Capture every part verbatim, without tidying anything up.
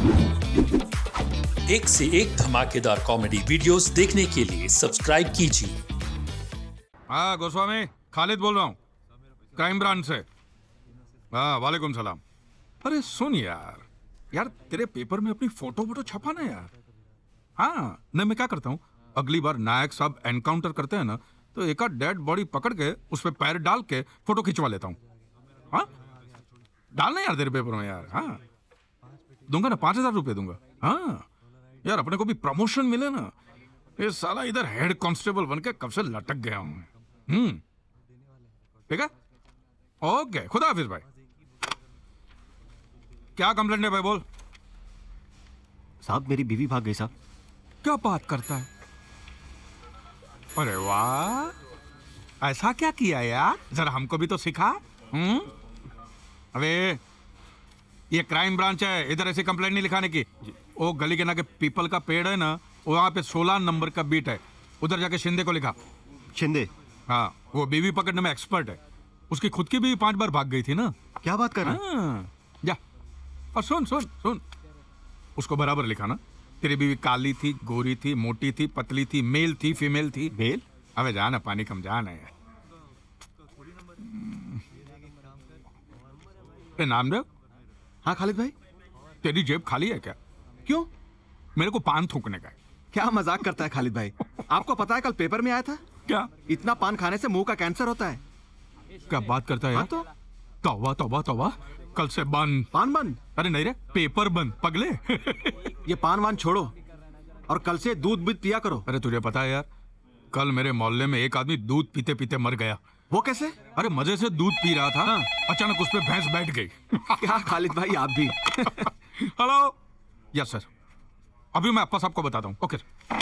एक से एक धमाकेदार कॉमेडी वीडियोस देखने के लिए सब्सक्राइब कीजिए। हाँ गोस्वामी, खालिद बोल रहा हूँ, क्राइम ब्रांच से। हाँ वालेकुम सलाम। अरे सुन यार, यार तेरे पेपर में अपनी फोटो वोटो छपा ना यार। हाँ नहीं, मैं क्या करता हूँ, अगली बार नायक साहब एनकाउंटर करते हैं ना, तो एक आध डेड बॉडी पकड़ के उस पर पैर डाल के फोटो खिंचवा लेता हूँ। हाँ डालना यार तेरे पेपर में यार। हाँ दूंगा ना, पांच हजार रुपये दूंगा। हाँ यार अपने को भी प्रमोशन मिले ना। ये साला इधर हेड कांस्टेबल बन के कब से लटक गया हूँ। हम्म ठीक है, ओके, खुदा हाफिज भाई। क्या कंप्लेंट है भाई, बोल। साहब मेरी बीवी भाग गई साहब। क्या बात करता है? अरे वाह, ऐसा क्या किया यार, जरा हमको भी तो सिखा। हम्म अबे ये क्राइम ब्रांच है, इधर ऐसी कंप्लेंट नहीं लिखाने की। वो गली के ना के पीपल का पेड़ है ना, वहाँ पे सोलह नंबर का बीट है, उधर जाके शिंदे को लिखा। शिंदे? हाँ, वो बीवी पकड़ने में एक्सपर्ट है। उसकी खुद की बीवी पांच बार भाग गई थी ना। क्या बात कर रहा है? हाँ, जा और सुन सुन सुन, उसको बराबर लिखा ना। तेरी बीवी काली थी, गोरी थी, मोटी थी, पतली थी, मेल थी, फीमेल थी। मेल? अबे जाना, पानी कम जाना है। ए नामदेव। हाँ खालिद भाई। तेरी जेब खाली है क्या? क्यों? मेरे को पान थूकने का है। क्या मजाक करता है खालिद भाई? आपको पता है कल पेपर में आया था क्या इतना पान खाने से मुंह का कैंसर होता है? क्या बात करता है यार? तो तौबा तौबा तौबा, कल से बंद। पान बंद? अरे नहीं रे, पेपर बंद पगले। ये पान वान छोड़ो और कल से दूध भी पिया करो। अरे तुझे पता है यार, कल मेरे मोहल्ले में एक आदमी दूध पीते पीते मर गया। वो कैसे? अरे मजे से दूध पी रहा था। हाँ। अचानक उस पे भैंस बैठ गई। क्या खालिद भाई आप भी? हेलो। यस सर, अभी मैं अप्पा साहब को बताता हूँ। Okay sir.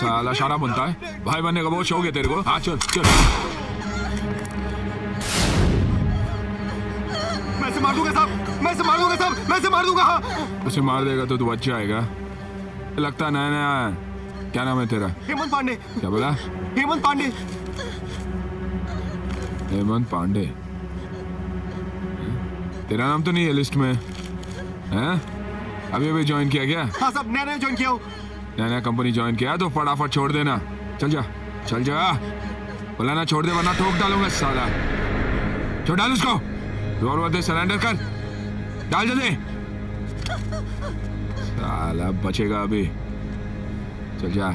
साला शराब बनता है, भाई बनने का बहुत शौक है तेरे को। हाँ चल चल। मैं इसे मार दूंगा साहब, मैं इसे मार दूंगा साहब, मैं इसे मार दूंगा। उसे मार देगा तो तू बच्चा आएगा, लगता नया नया। क्या नाम है तेरा? हेमंत पांडे। क्या बोला? हेमंत पांडे। हेमंत पांडे? तेरा नाम तो नहीं है लिस्ट में, हैं? अभी अभी ज्वाइन किया क्या? हाँ साहब, नया नया ज्वाइन किया हूँ। नया नया कंपनी ज्वाइन किया तो फटाफट छोड़ देना। चल जा, चल जा, बोला ना छोड़ दे वरना ठोक डालूंगा साला। छोड़ डाल उसको, जोर वरदे सरेंडर कर, डाल जल्दी। साला बचेगा अभी, चल जा।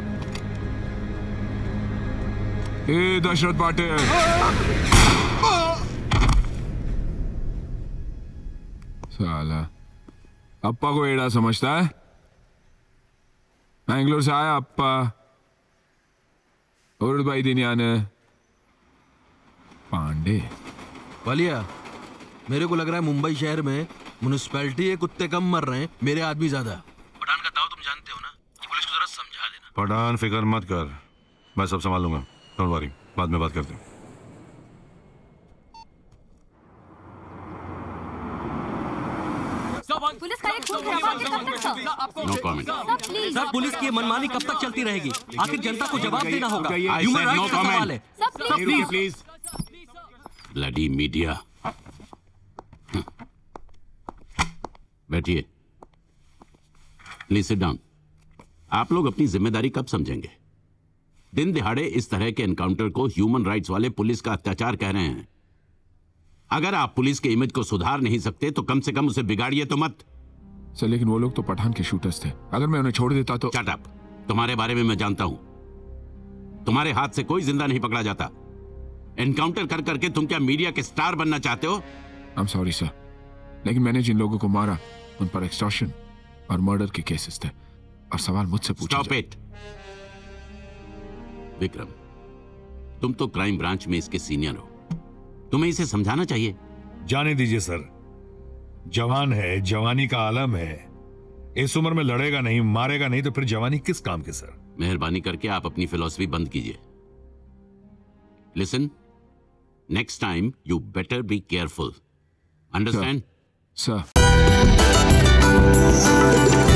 ए दशरथ पाटिल, साला अप्पा को एड़ा समझता है। बैंगलोर से आया अप्पा, और भाई दिनियाने पांडे। वालिया, मेरे को लग रहा है मुंबई शहर में म्युनिसिपैलिटी है, कुत्ते कम मर रहे हैं, मेरे आदमी ज्यादा। पठान का दाव तुम जानते हो ना, ये पुलिस को जरा समझा देना। पठान फिक्र मत कर, मैं सब संभाल लूंगा, डोंट वरी, बाद में बात करते हैं। पुलिस का एक खून खराबा के तब तक sir. No comment. Please sir, police की मनमानी कब तक चलती रहेगी? आखिर जनता को जवाब देना होगा। I human said rights no का comment. सवाल है। Sir please please bloody media. बैठिए, प्लीज सिट डाउन। आप लोग अपनी जिम्मेदारी कब समझेंगे? दिन दिहाड़े इस तरह के एनकाउंटर को ह्यूमन राइट्स वाले पुलिस का अत्याचार कह रहे हैं। अगर आप पुलिस के इमेज को सुधार नहीं सकते तो कम से कम उसे बिगाड़िए तो मत। सर लेकिन वो लोग तो पठान के शूटर्स थे, अगर मैं उन्हें छोड़ देता तो। Shut up. तुम्हारे बारे में मैं जानता हूं, तुम्हारे हाथ से कोई जिंदा नहीं पकड़ा जाता। एनकाउंटर कर करके तुम क्या मीडिया के स्टार बनना चाहते हो? आई एम सॉरी सर, लेकिन मैंने जिन लोगों को मारा उन पर एक्सटॉर्शन और मर्डर के केसेस थे, और सवाल मुझसे पूछा। स्टॉप इट विक्रम, तुम तो क्राइम ब्रांच में इसके सीनियर हो, तुम्हें इसे समझाना चाहिए। जाने दीजिए सर, जवान है, जवानी का आलम है। इस उम्र में लड़ेगा नहीं, मारेगा नहीं तो फिर जवानी किस काम की सर? मेहरबानी करके आप अपनी फिलॉसफी बंद कीजिए। Listen, next time you better be careful, understand? Sir